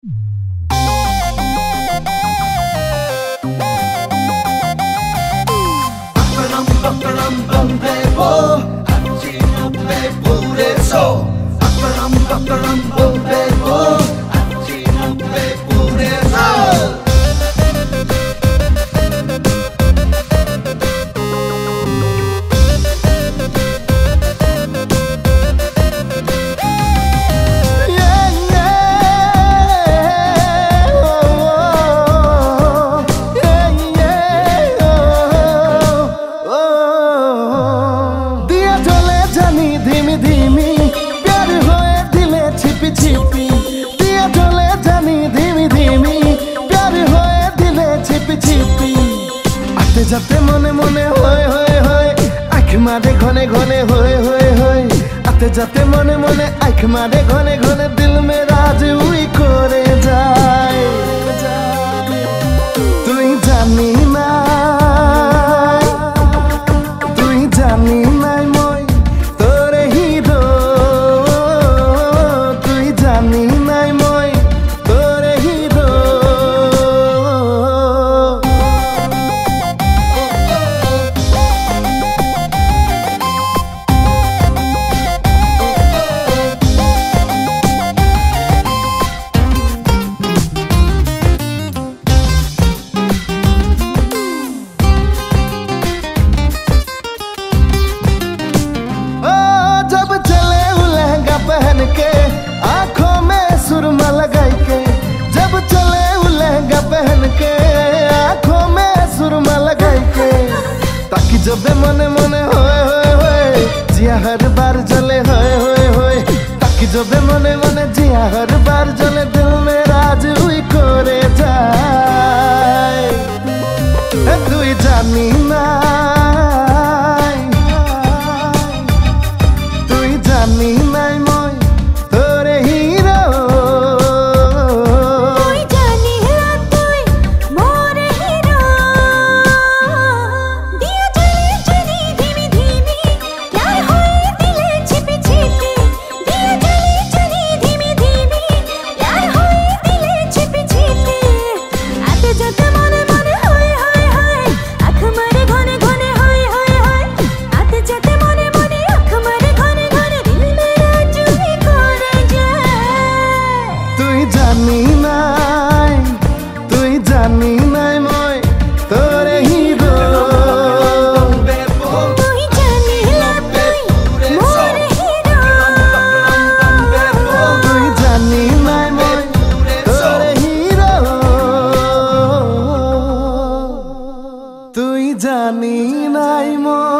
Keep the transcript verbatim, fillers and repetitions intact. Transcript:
जाते मने मने होए होए होए आँख मारे घने घने होए होए होए आते जाते मने मने आँख मारे घने घने दिल में राज उई करे जाए तुई जानी ना तुई जानी ना मोय तोरे हिरो तुई जानी ना मोय तोरे हिरो पहन के आँखों में सुरमा लगाई के जब चले वो लहंगा पहन के आँखों में सुरमा लगाई के ताकि जब मने मने होए होए होए जिया हर बार जले होए होए होए ताकि जब मने मने जिया हर बार जले दिल में राज हुई करे जाए तू जानी ना तू जानी ना जानी नाय तुई जानी नाय मोय तोरे हिरो तुई जानी नाय मोरे हिरो तुई जानी नाय मोय तोरे हिरो तुई जानी नाय मोय